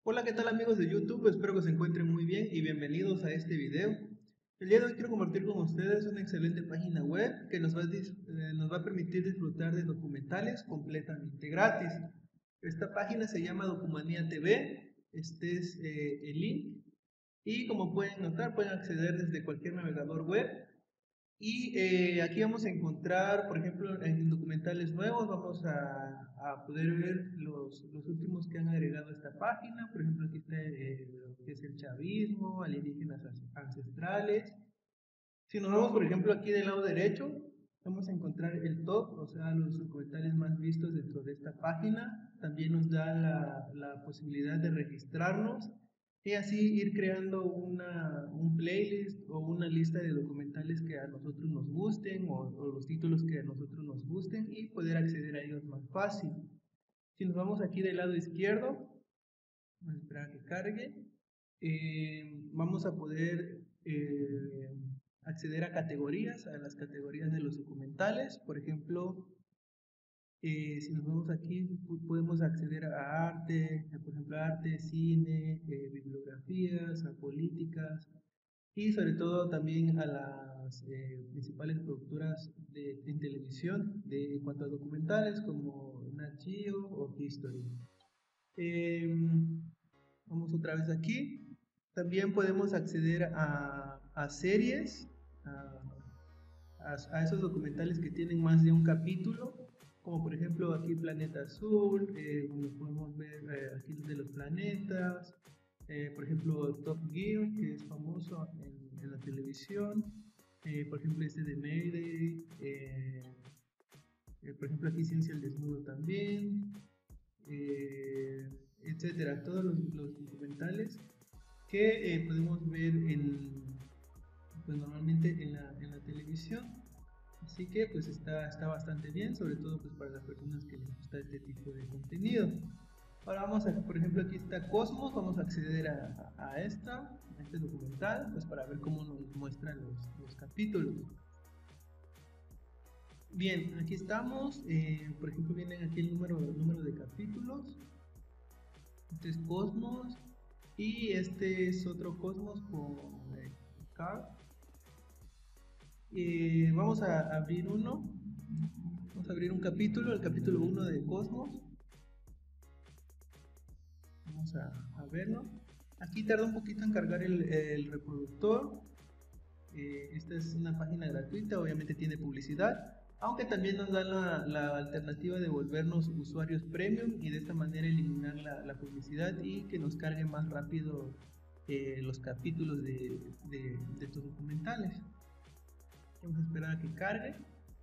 Hola, ¿qué tal amigos de YouTube? Espero que se encuentren muy bien y bienvenidos a este video. El día de hoy quiero compartir con ustedes una excelente página web que nos va a permitir disfrutar de documentales completamente gratis. Esta página se llama Documanía TV, este es el link y como pueden notar pueden acceder desde cualquier navegador web y aquí vamos a encontrar, por ejemplo, en documentales nuevos, vamos a poder ver los últimos que han agregado a esta página. Por ejemplo, aquí está lo que es el chavismo, alienígenas ancestrales. Si nos vamos, por ejemplo, aquí del lado derecho, vamos a encontrar el top, o sea, los documentales más vistos dentro de esta página. También nos da la posibilidad de registrarnos y así ir creando un playlist o una lista de documentales que a nosotros nos gusten o los títulos que a nosotros nos gusten y poder acceder a ellos más fácil. Si nos vamos aquí del lado izquierdo, vamos a esperar a que cargue, vamos a poder acceder a categorías, a las categorías de los documentales. Por ejemplo, si nos vamos aquí, podemos acceder a arte, por ejemplo, arte, cine, bibliografías, a políticas y sobre todo también a las principales productoras en televisión en cuanto a documentales como Nat Geo o History. Vamos otra vez aquí. También podemos acceder a series, a esos documentales que tienen más de un capítulo, como por ejemplo aquí Planeta Azul, donde podemos ver aquí de los planetas, por ejemplo Top Gear, que es famoso en la televisión, por ejemplo este de Mayday, por ejemplo aquí Ciencia al Desnudo también, etcétera, todos los documentales que podemos ver pues normalmente en la televisión. Así que pues está bastante bien, sobre todo pues para las personas que les gusta este tipo de contenido. Ahora vamos a, por ejemplo, aquí está Cosmos, vamos a acceder a este documental, pues para ver cómo nos muestran los capítulos. Bien, aquí estamos, por ejemplo vienen aquí el número de capítulos, este es Cosmos y este es otro Cosmos con Carl. Vamos a abrir uno. Vamos a abrir un capítulo, el capítulo 1 de Cosmos. Vamos a verlo. Aquí tarda un poquito en cargar el reproductor. Esta es una página gratuita, obviamente tiene publicidad, aunque también nos da la alternativa de volvernos usuarios premium y de esta manera eliminar la publicidad y que nos cargue más rápido los capítulos de estos documentales. Vamos a esperar a que cargue.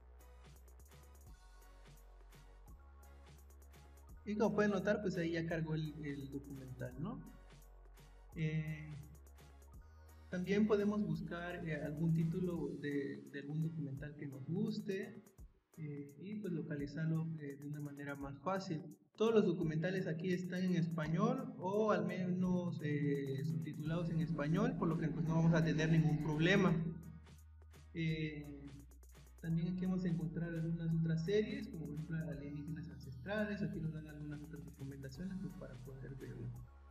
Y como pueden notar, pues ahí ya cargó el documental, ¿no? Eh, También podemos buscar algún título de algún documental que nos guste y pues localizarlo de una manera más fácil. Todos los documentales aquí están en español o al menos subtitulados en español, por lo que pues no vamos a tener ningún problema. Eh, También aquí vamos a encontrar algunas otras series, como por ejemplo Alienígenas Ancestrales. Aquí nos dan algunas otras recomendaciones pues, para poder verlo.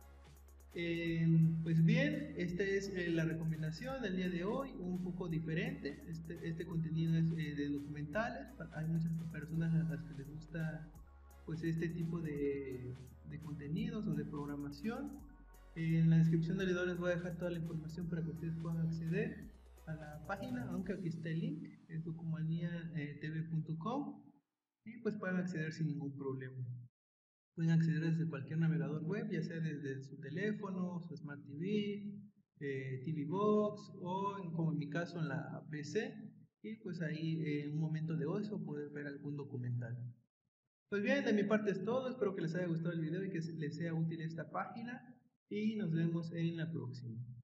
Pues bien, esta es la recomendación del día de hoy, un poco diferente. Este contenido es de documentales. Hay muchas personas a las que les gusta pues este tipo de contenidos o de programación. En la descripción del video les voy a dejar toda la información para que ustedes puedan acceder a la página, aunque aquí está el link, es documaniatv.com y pues pueden acceder sin ningún problema. Pueden acceder desde cualquier navegador web, ya sea desde su teléfono, su Smart TV, TV Box o como en mi caso en la PC y pues ahí en un momento de ocio poder ver algún documental. Pues bien, de mi parte es todo, espero que les haya gustado el video y que les sea útil esta página y nos vemos en la próxima.